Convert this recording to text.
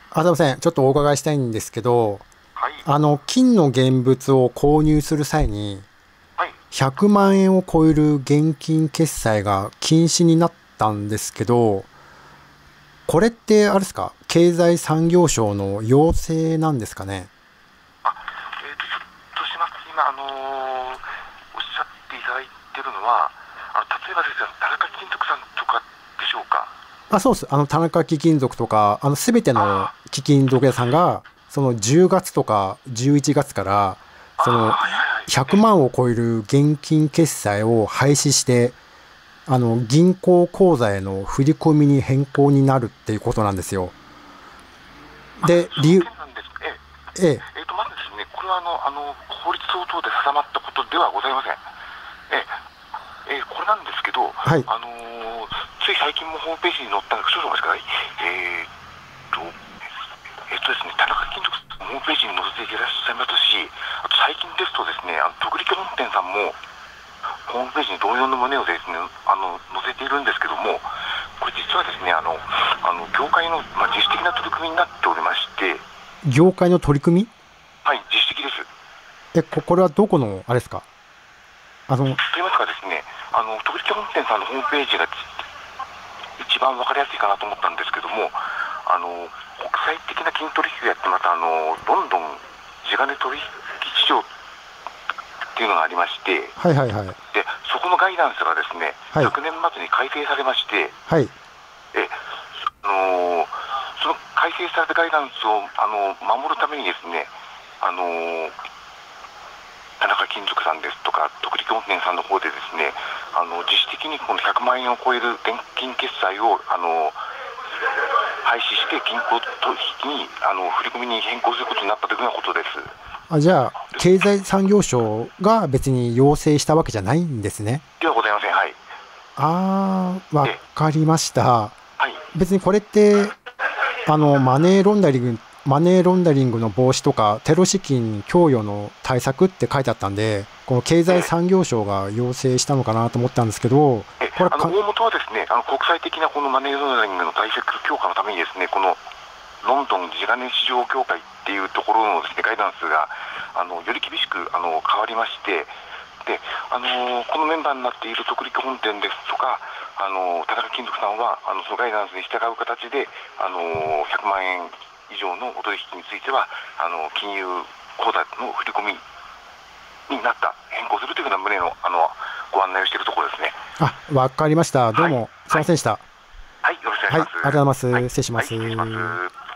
すいません。ちょっとお伺いしたいんですけど、 はい。 金の現物を購入する際に、 はい。 100万円を超える現金決済が禁止になったんですけど、これってあれですか、経済産業省の要請なんですかね？ あ、ちょっとします。今、おっしゃっていただいているのは、例えばですね、田中金属さんとかでしょうか。 あ、そうです。田中貴金属とか、すべてのあ貴金属屋さんが、その10月とか11月から、そのはいはいはい。 100万を超える現金決済を廃止して、銀行口座への振り込みに変更になるっていうことなんですよ。で、 その件なんです。 ええ、 まずですね、これは法律等々で定まったことではございません。これなんですけど、 はい、 つい最近もホームページに載ったんです。少々お待ちください。ですね、田中金属さんホームページに載せていらっしゃいますし、あと最近ですとですね、徳力本店さんもホームページに同様の旨をですね、載せているんですけども、これ実はですね、業界の、自主的な取り組みになっておりまして、 業界の取り組み。 はい、自主的です。 これはどこの、あれですか？あの、 と言いますかですね、徳力本店さんのホームページが一番わかりやすいかなと思ったんですけども、国際的な金取引をやって、またロンドン地金取引市場っていうのがありまして、 はいはいはい。 でそこのガイダンスがですね、 はい、 昨年末に改正されまして、 はい、 えあのその改正されたガイダンスを守るためにですね、あの田中金属さんですとか徳力本店さんの方でですね、自主的にこの100万円を超える現金決済を廃止して銀行取引に振り込みに変更することになったというようなことです。 じゃあ、経済産業省が別に要請したわけじゃないんですね。 ではございません。はい。 わえかりました。 はい。 別にこれって、マネーロンダリングの防止とか、テロ資金供与の対策って書いてあったんで、この経済え産業省が要請したのかなと思ったんですけど、これ大元はですね、国際的なこのマネーロンダリングの対策強化のためにですね、このロンドン地金市場協会っていうところのですね、ガイダンスがより厳しく変わりまして、でこのメンバーになっている徳力本店ですとか、田中金属さんはそのガイダンスに従う形で、100万円以上のお取引については金融口座の振り込みになった変更するというような旨のご案内をしているところですね。 わかりました。どうはいも、すいはいませんでした。 はい、よろしくおはい、ありがとうございます。 願いします。はい、 失礼しまはい、失礼します。 す。